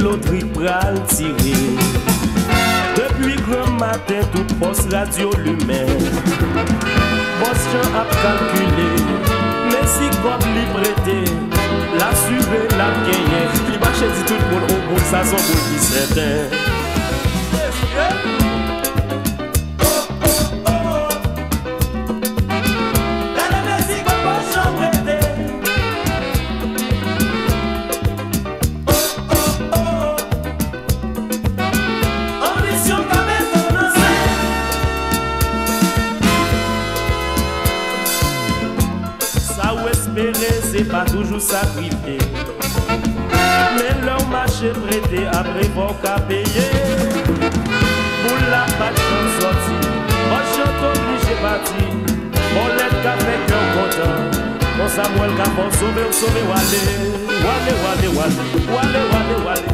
loterie pral tirer. Depuis grand matin, toute poste radio lumière. Boss Jean a calculé, mais si comme li prêté, l'assuré la gagné. Il va chez tout le monde au bout, ça son boule qui s'éteint. C'est pas toujours sacrifié, mais leur marché prêté après faut qu'à payer. Pour la patron sortie, moi je t'oblige parti. Bon l'aide qu'a fait cœur content. Bon Samuel qu'a bon sauver, sauver, wale, wale, wale, wale, wale, wale, wale.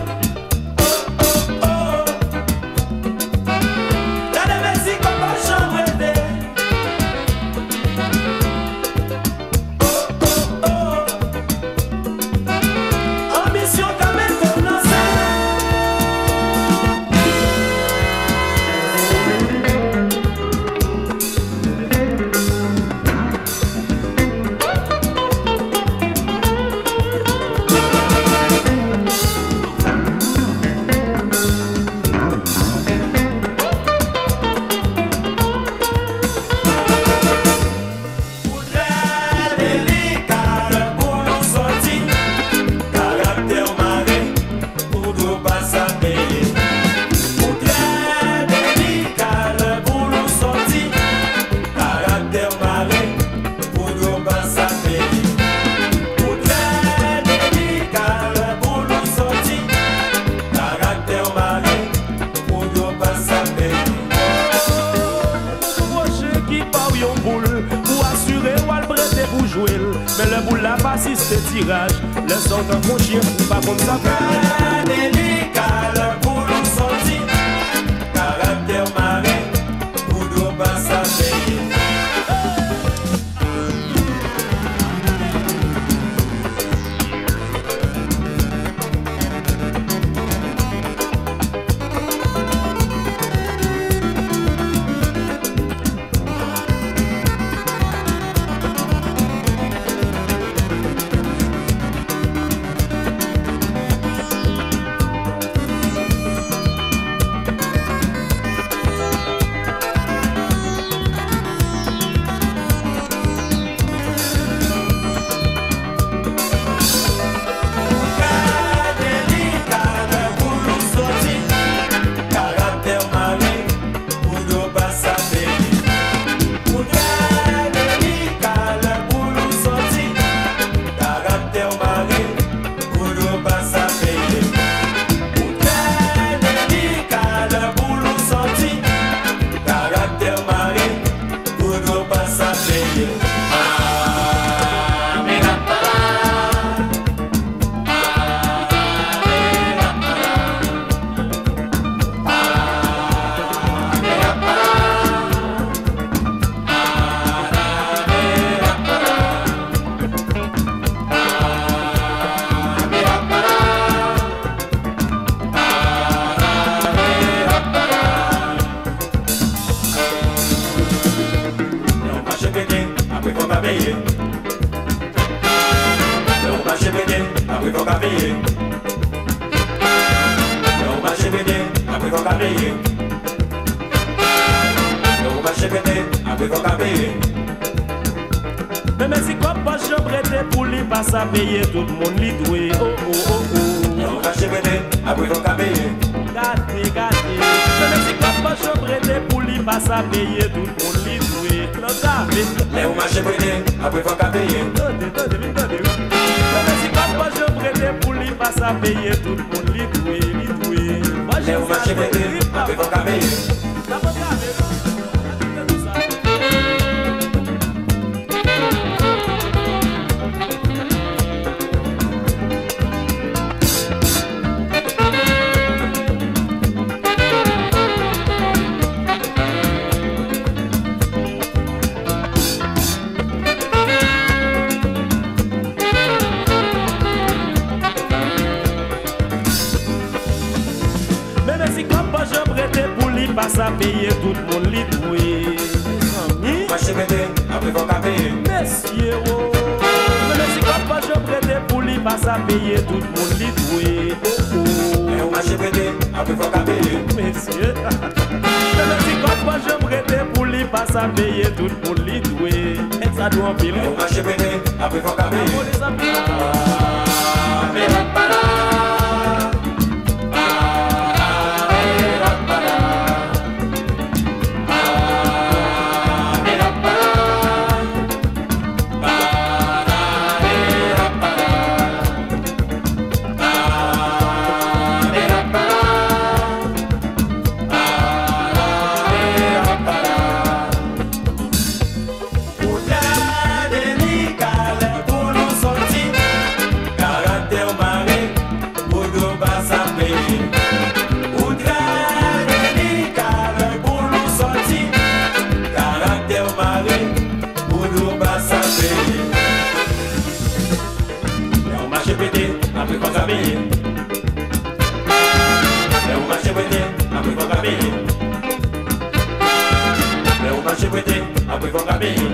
Mais le boule la passe, c'est tirage. Le son d'un bon chien, pas comme ça. Délicat, le boule sorti. Caractère marin, boule pas sa payer. Mais si Kompa je prête pour lui pas à payer, tout le monde lui doué. Oh oh oh oh. On va chez Béné, après qu'on a payé. Gâté, gâté. Mais si Kompa je prête pour lui pas à payer, tout le monde lui doué. Mais on va chez Béné, après qu'on a payé. Mais si Kompa je prête pour lui pas à payer, tout le monde lui doué, lui doué. Mais on va chez Béné, après qu'on a payé. Messieurs, oh. Mais si Kompa je prête pour lui, pas à payer tout le monde lui doué. Oh oh. Et on marche prêté, après faut qu'à payer. Messieurs. Mais si Kompa je prête pour lui, pas à payer tout le monde lui doué. Et ça doit en pile. Et on marche prêté, après faut qu'à payer. Après faut qu'à payer. Mais on marche prêté, après faut qu'à payer. Mais on marche prêté, après faut qu'à payer.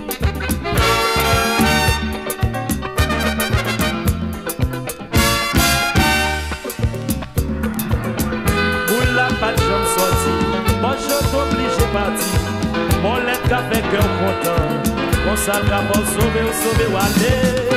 Boule la pas de jambe sortie. Moi je t'oblige parti. Mon lettre qu'a fait cœur content. Mon sac à sauver ou aller.